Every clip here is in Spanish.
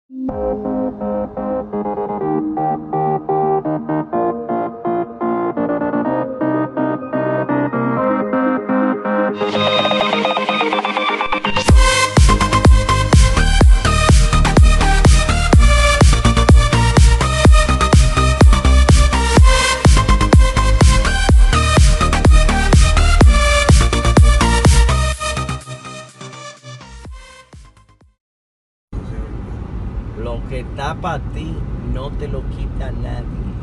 Lo que está para ti no te lo quita nadie.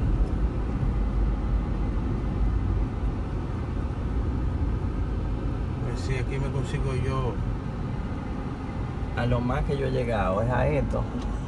Pues sí, aquí me consigo yo. A lo más que yo he llegado es a esto.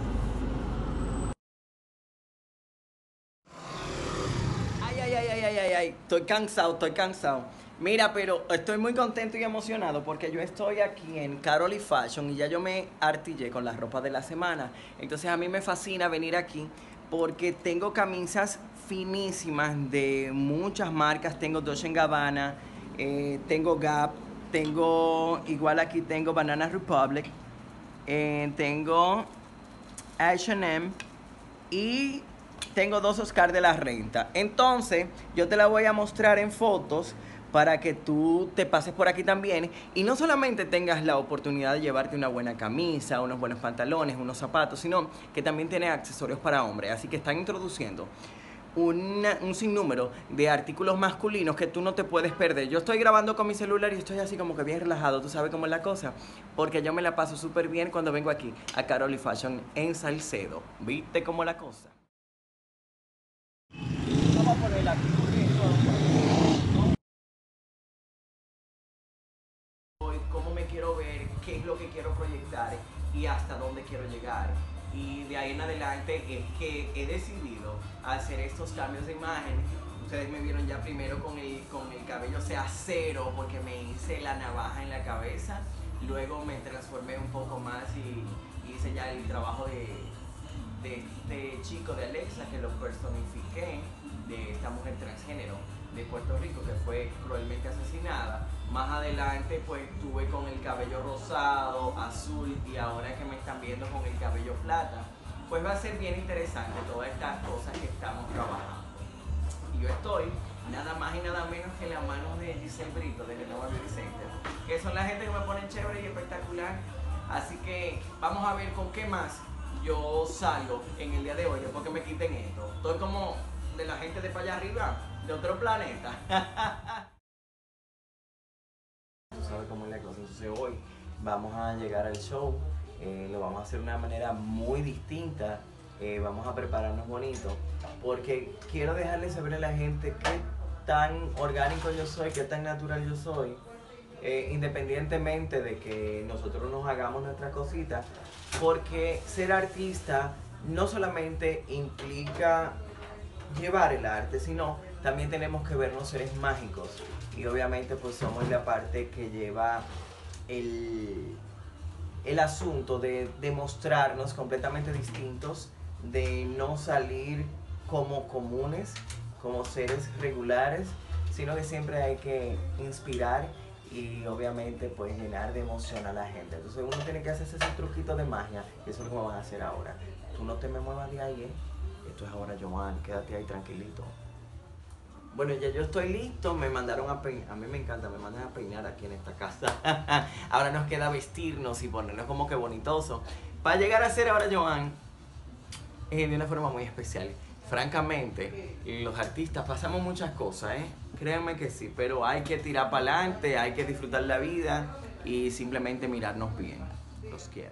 Ay, estoy cansado. Mira, pero estoy muy contento y emocionado porque yo estoy aquí en Caroli Fashion y ya yo me artillé con la ropa de la semana. Entonces a mí me fascina venir aquí porque tengo camisas finísimas de muchas marcas. Tengo Dolce & Gabbana, tengo Gap, tengo, igual aquí tengo Banana Republic, tengo H&M y tengo 2 Oscar de la Renta. Entonces, yo te la voy a mostrar en fotos para que tú te pases por aquí también y no solamente tengas la oportunidad de llevarte una buena camisa, unos buenos pantalones, unos zapatos, sino que también tiene accesorios para hombres. Así que están introduciendo un sinnúmero de artículos masculinos que tú no te puedes perder. Yo estoy grabando con mi celular y estoy así como que bien relajado, tú sabes cómo es la cosa, porque yo me la paso súper bien cuando vengo aquí a Caroli Fashion en Salcedo. ¿Viste cómo la cosa? Vamos a ponerla aquí cómo me quiero ver, qué es lo que quiero proyectar y hasta dónde quiero llegar. Y de ahí en adelante es que he decidido hacer estos cambios de imagen. Ustedes me vieron ya primero con el cabello sea cero porque me hice la navaja en la cabeza. Luego me transformé un poco más y hice ya el trabajo de este chico de Alexa, que lo personifiqué, de esta mujer transgénero de Puerto Rico que fue cruelmente asesinada. Más adelante pues tuve con el cabello rosado, azul y ahora que me están viendo con el cabello plata. Pues va a ser bien interesante todas estas cosas que estamos trabajando. Y yo estoy nada más y nada menos que en la mano de Giselle Brito de Renova Beauty Center, que son la gente que me ponen chévere y espectacular. Así que vamos a ver con qué más yo salgo en el día de hoy después que me quiten esto. Estoy como de la gente de para allá arriba, de otro planeta. Tú sabes cómo es la cosa. Entonces hoy vamos a llegar al show, lo vamos a hacer de una manera muy distinta, vamos a prepararnos bonito, porque quiero dejarle saber a la gente qué tan orgánico yo soy, qué tan natural yo soy, independientemente de que nosotros nos hagamos nuestras cositas, porque ser artista no solamente implica llevar el arte, sino también tenemos que vernos seres mágicos y obviamente pues somos la parte que lleva el asunto de demostrarnos completamente distintos, de no salir como comunes, como seres regulares, sino que siempre hay que inspirar y obviamente pues llenar de emoción a la gente. Entonces uno tiene que hacerse ese truquito de magia y eso es lo que vamos a hacer ahora. Tú no te me muevas de ahí, Esto es ahora Joan, quédate ahí tranquilito. Bueno, ya yo estoy listo, me mandaron a peinar, a mí me encanta, me mandan a peinar aquí en esta casa. Ahora nos queda vestirnos y ponernos como que bonitoso para llegar a ser ahora Joan de una forma muy especial. Francamente, los artistas pasamos muchas cosas, créanme que sí, pero hay que tirar para adelante, hay que disfrutar la vida y simplemente mirarnos bien. Los quiero.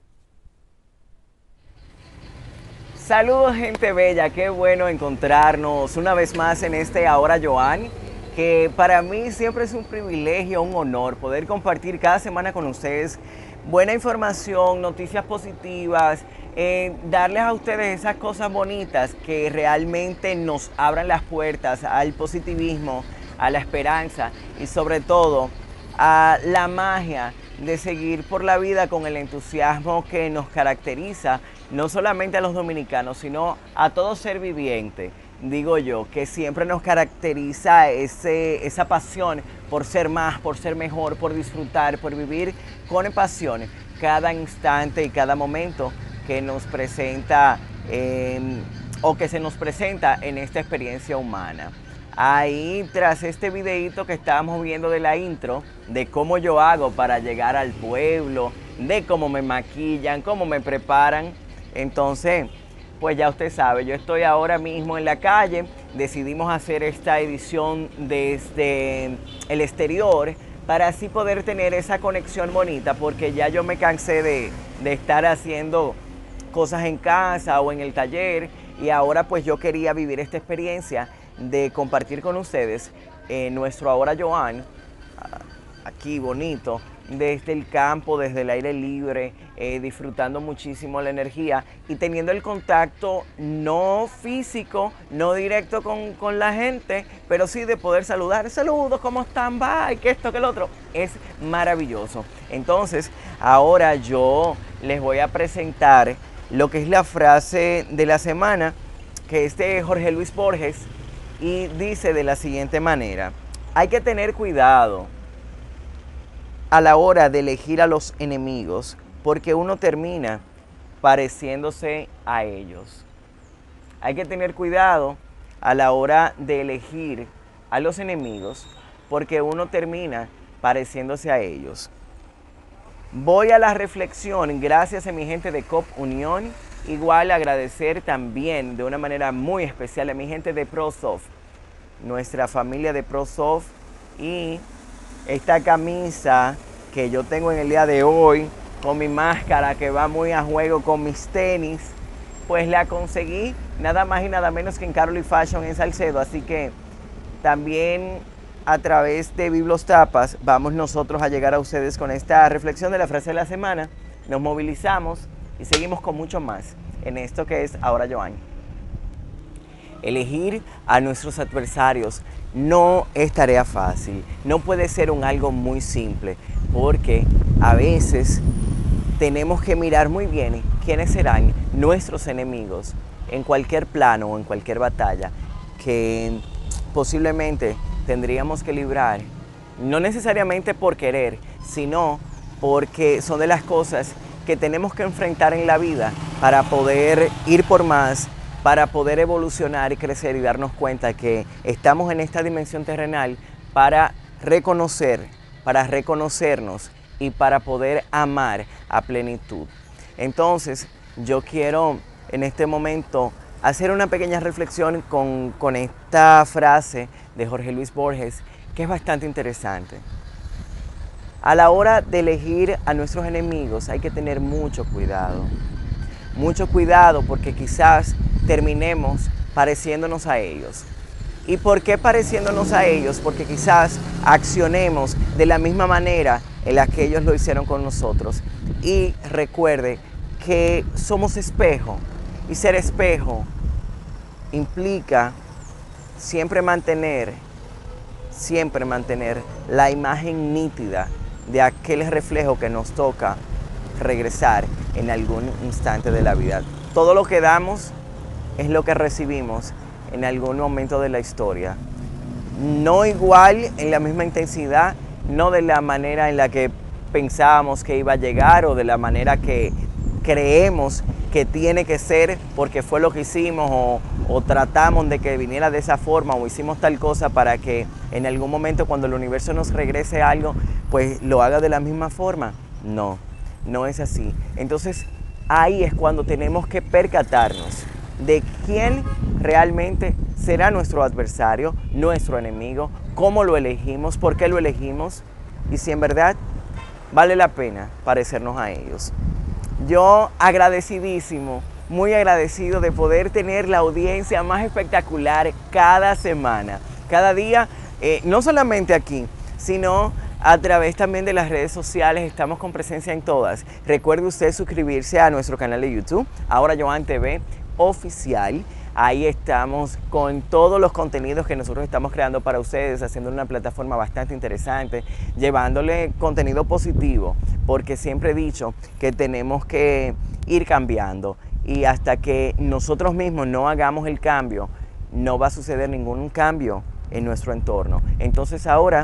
Saludos gente bella, qué bueno encontrarnos una vez más en este Ahora Joan, que para mí siempre es un privilegio, un honor poder compartir cada semana con ustedes buena información, noticias positivas, darles a ustedes esas cosas bonitas que realmente nos abran las puertas al positivismo, a la esperanza y sobre todo a la magia de seguir por la vida con el entusiasmo que nos caracteriza no solamente a los dominicanos, sino a todo ser viviente. Digo yo, que siempre nos caracteriza esa pasión por ser más, por ser mejor, por disfrutar, por vivir con pasión cada instante y cada momento que nos presenta o que se nos presenta en esta experiencia humana. Ahí tras este videito que estábamos viendo de la intro, de cómo yo hago para llegar al pueblo, de cómo me maquillan, cómo me preparan, entonces pues ya usted sabe, yo estoy ahora mismo en la calle, decidimos hacer esta edición desde el exterior para así poder tener esa conexión bonita, porque ya yo me cansé de estar haciendo cosas en casa o en el taller, y ahora pues yo quería vivir esta experiencia de compartir con ustedes nuestro Ahora Joan, aquí bonito, desde el campo, desde el aire libre, disfrutando muchísimo la energía y teniendo el contacto no físico, no directo con la gente, pero sí de poder saludar. Saludos, ¿cómo están? Bye, que esto, que el otro. Es maravilloso. Entonces, ahora yo les voy a presentar lo que es la frase de la semana, que es de Jorge Luis Borges, y dice de la siguiente manera: hay que tener cuidado a la hora de elegir a los enemigos, porque uno termina pareciéndose a ellos. Hay que tener cuidado a la hora de elegir a los enemigos, porque uno termina pareciéndose a ellos. Voy a la reflexión gracias a mi gente de COP Unión. Igual agradecer también de una manera muy especial a mi gente de ProSoft, nuestra familia de ProSoft, y esta camisa que yo tengo en el día de hoy, con mi máscara que va muy a juego con mis tenis, pues la conseguí nada más y nada menos que en Caroli Fashion en Salcedo. Así que también a través de Biblos Tapas vamos nosotros a llegar a ustedes con esta reflexión de la frase de la semana. Nos movilizamos y seguimos con mucho más en esto que es Ahora Joan. Elegir a nuestros adversarios no es tarea fácil, no puede ser algo muy simple, porque a veces tenemos que mirar muy bien quiénes serán nuestros enemigos en cualquier plano o en cualquier batalla que posiblemente tendríamos que librar, no necesariamente por querer, sino porque son de las cosas que tenemos que enfrentar en la vida para poder ir por más, para poder evolucionar y crecer y darnos cuenta que estamos en esta dimensión terrenal para reconocer, para reconocernos y para poder amar a plenitud. Entonces, yo quiero en este momento hacer una pequeña reflexión con esta frase de Jorge Luis Borges, que es bastante interesante. A la hora de elegir a nuestros enemigos hay que tener mucho cuidado. Mucho cuidado, porque quizás terminemos pareciéndonos a ellos. ¿Y por qué pareciéndonos a ellos? Porque quizás accionemos de la misma manera en la que ellos lo hicieron con nosotros. Y recuerde que somos espejo, y ser espejo implica siempre mantener la imagen nítida de aquel reflejo que nos toca regresar en algún instante de la vida. Todo lo que damos es lo que recibimos en algún momento de la historia. No igual, en la misma intensidad, no de la manera en la que pensábamos que iba a llegar o de la manera que creemos que tiene que ser porque fue lo que hicimos o tratamos de que viniera de esa forma o hicimos tal cosa para que en algún momento cuando el universo nos regrese algo, pues lo haga de la misma forma. No, no es así. Entonces ahí es cuando tenemos que percatarnos de quién realmente será nuestro adversario, nuestro enemigo, cómo lo elegimos, por qué lo elegimos y si en verdad vale la pena parecernos a ellos. Yo agradecidísimo, muy agradecido de poder tener la audiencia más espectacular cada semana, cada día, no solamente aquí, sino a través también de las redes sociales. Estamos con presencia en todas. Recuerde usted suscribirse a nuestro canal de YouTube, Ahora Joan TV Oficial. Ahí estamos con todos los contenidos que nosotros estamos creando para ustedes, haciendo una plataforma bastante interesante, llevándole contenido positivo, porque siempre he dicho que tenemos que ir cambiando y hasta que nosotros mismos no hagamos el cambio, no va a suceder ningún cambio en nuestro entorno. Entonces ahora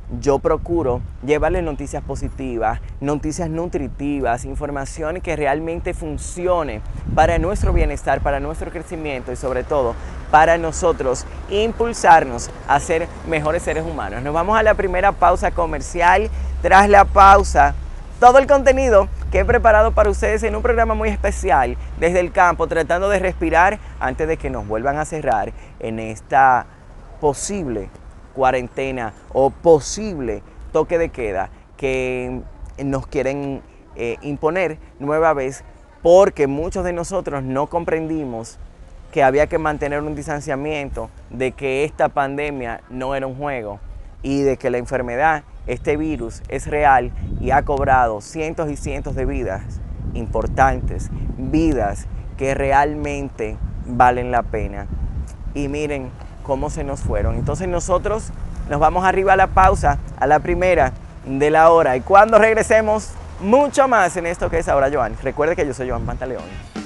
yo procuro llevarles noticias positivas, noticias nutritivas, información que realmente funcione para nuestro bienestar, para nuestro crecimiento y sobre todo para nosotros impulsarnos a ser mejores seres humanos. Nos vamos a la primera pausa comercial. Tras la pausa, todo el contenido que he preparado para ustedes en un programa muy especial desde el campo, tratando de respirar antes de que nos vuelvan a cerrar en esta posible cuarentena o posible toque de queda que nos quieren imponer nueva vez, porque muchos de nosotros no comprendimos que había que mantener un distanciamiento, de que esta pandemia no era un juego y de que la enfermedad, este virus, es real y ha cobrado cientos y cientos de vidas importantes, vidas que realmente valen la pena. Y miren cómo se nos fueron. Entonces nosotros nos vamos arriba a la pausa, a la primera de la hora. Y cuando regresemos, mucho más en esto que es Ahora Joan. Recuerde que yo soy Joan Pantaleón.